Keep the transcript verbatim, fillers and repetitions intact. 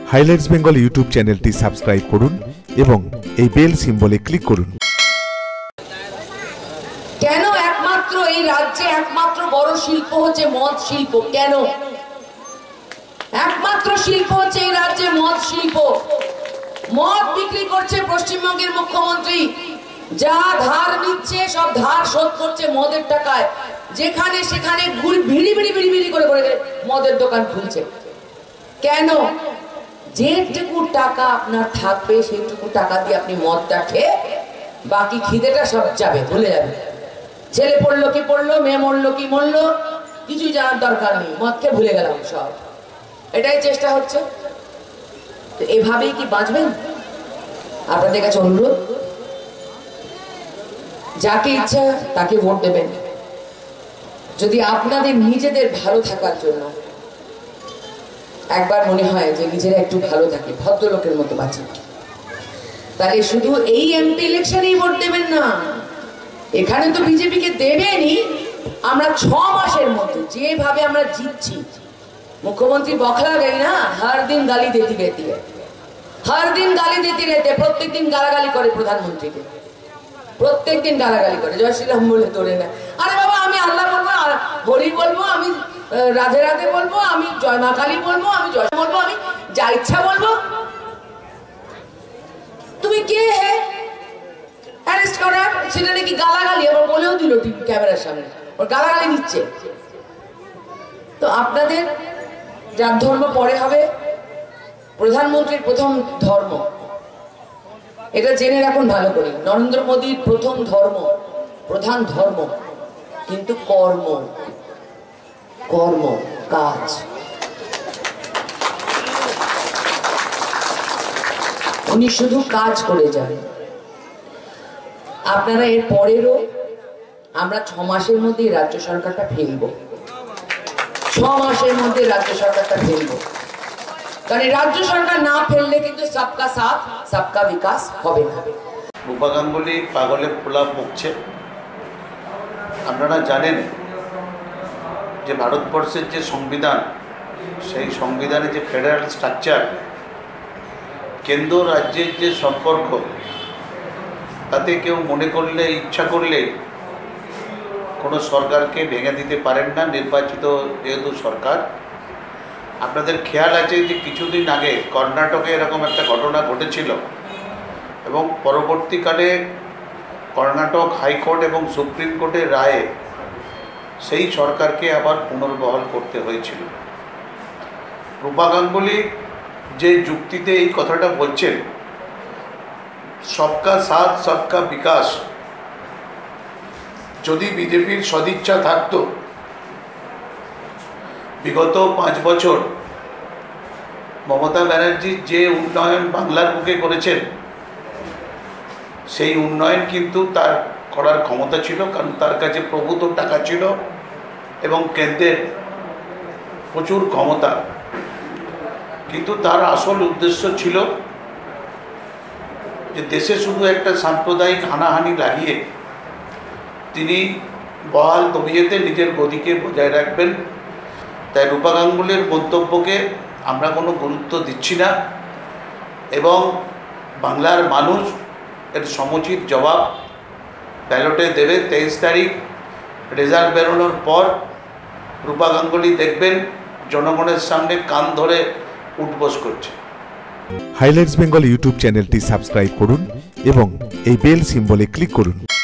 Highlights Bengal YouTube চ্যানেলটি subscribe করুন এবং এই বেল সিম্বলে ক্লিক করুন। কেন একমাত্র এই রাজ্যে একমাত্র বড় শিল্প হচ্ছে মদ শিল্প? কেন একমাত্র শিল্প হচ্ছে এই রাজ্যে মদ শিল্প? মদ বিক্রি করছে পশ্চিমবঙ্গের মুখ্যমন্ত্রী, যা ধার নিচ্ছে সব ধার শোধ করছে মদের টাকায়। যেখানে সেখানে ভিড়ি ভিড়ি ভিড়ি ভিড়ি করে করে মদের দোকান খুলছে। কেন? যেটুকু টাকা আপনার থাকবে সেইটুকু টাকা দিয়ে আপনি মদটা খেয়ে বাকি খিদেটা সব যাবে, ভুলে যাবে। ছেলে পড়লো কি পড়লো, মেয়ে মরলো কি মরলো, কিছু জানার দরকার নেই, মদ খেয়ে ভুলে গেলাম সব। এটাই চেষ্টা হচ্ছে। তো এভাবেই কি বাঁচবেন? আপনাদের কাছে অনুরোধ, যাকে ইচ্ছা তাকে ভোট দেবেন। যদি আপনাদের নিজেদের ভালো থাকার জন্য একবার মনে হয় যে নিজেরা একটু ভালো থাকে, ভদ্রলোকের মতো বাঁচি, তাহলে শুধু এই এমপি ইলেকশনেই ভোট দেবেন না। এখানে তো বিজেপিকে দেবেনই। আমরা ছ মাসের মধ্যে যেভাবে আমরা জিতছি, মুখ্যমন্ত্রী বখলা গেই না, হর দিন গালি দেতি রেতি হর দিন গালি দেতি রেতে প্রত্যেক দিন গালাগালি করে প্রধানমন্ত্রীকে, প্রত্যেক দিন গালাগালি করে, জয় শ্রীরাম বলে তোরে না। আরে বাবা, আমি আল্লাহ বলবো, হরি বলবো, আমি রাধে রাধে বলবো, আমি জয় মা কালী বলবো, আমি জয় বলবো, আমি যা ইচ্ছা বলবো। তুমি কে হে অ্যারেস্ট করার? সেটা নাকি গালাগালি, আবার বলেও দিল টিভি ক্যামেরার সামনে, ওর গালাগালি দিচ্ছে। তো আপনাদের যার ধর্ম পরে হবে, প্রধানমন্ত্রীর প্রথম ধর্ম এটা জেনে রাখুন ভালো করে। নরেন্দ্র মোদীর প্রথম ধর্ম, প্রধান ধর্ম কিন্তু কর্ম, কর্ম কাজ। উনি শুধু কাজ করে যান। আপনারা এর পরেরও আমরা ছ মাসের মধ্যে রাজ্য সরকারটা ফেলব, ছ মাসের মধ্যে রাজ্য সরকারটা ফেলব। কারণ রাজ্য সরকার না ফেললে কিন্তু সবকা সাথ সবকা বিকাশ হবে না। রূপা গাঙ্গুলি পাগলে ফোলা বকছে। আপনারা জানেন যে ভারতবর্ষের যে সংবিধান, সেই সংবিধানে যে ফেডারেল স্ট্রাকচার, কেন্দ্র রাজ্যের যে সম্পর্ক, তাতে কেউ মনে করলে, ইচ্ছা করলে কোনো সরকারকে ভেঙে দিতে পারেন না, নির্বাচিত যেহেতু সরকার। আপনাদের খেয়াল আছে যে কিছুদিন আগে কর্ণাটকে এরকম একটা ঘটনা ঘটেছিল এবং পরবর্তীকালে কর্ণাটক হাইকোর্ট এবং সুপ্রিম কোর্টের রায়ে সেই সরকারকে আবার পুনর্বহাল করতে হয়েছিল। রূপা গাঙ্গুলি যে যুক্তিতে এই কথাটা বলছেন, সবকা সাথ সবকা বিকাশ, যদি বিজেপির সদিচ্ছা থাকত, বিগত পাঁচ বছর মমতা ব্যানার্জি যে উন্নয়ন বাংলার বুকে করেছেন, সেই উন্নয়ন কিন্তু তার করার ক্ষমতা ছিল, কারণ তার কাছে প্রভূত টাকা ছিল এবং কেন্দ্রের প্রচুর ক্ষমতা। কিন্তু তার আসল উদ্দেশ্য ছিল যে দেশে শুধু একটা সাম্প্রদায়িক হানাহানি লাগিয়ে তিনি বহাল তবিয়তে নিজের গদিকে বজায় রাখবেন। তাই রূপা গাঙ্গুলির মন্তব্যকে আমরা কোনো গুরুত্ব দিচ্ছি না এবং বাংলার মানুষ এর সমুচিত জবাব ব্যালটে দেবে। তেইশ তারিখ রেজাল্ট বেরোনোর পর রূপা গাঙ্গুলি দেখবেন জনগণের সামনে কান ধরে উঠবোস করছে। হাইলাইটস বেঙ্গল ইউটিউব চ্যানেলটি সাবস্ক্রাইব করুন এবং এই বেল সিম্বলে ক্লিক করুন।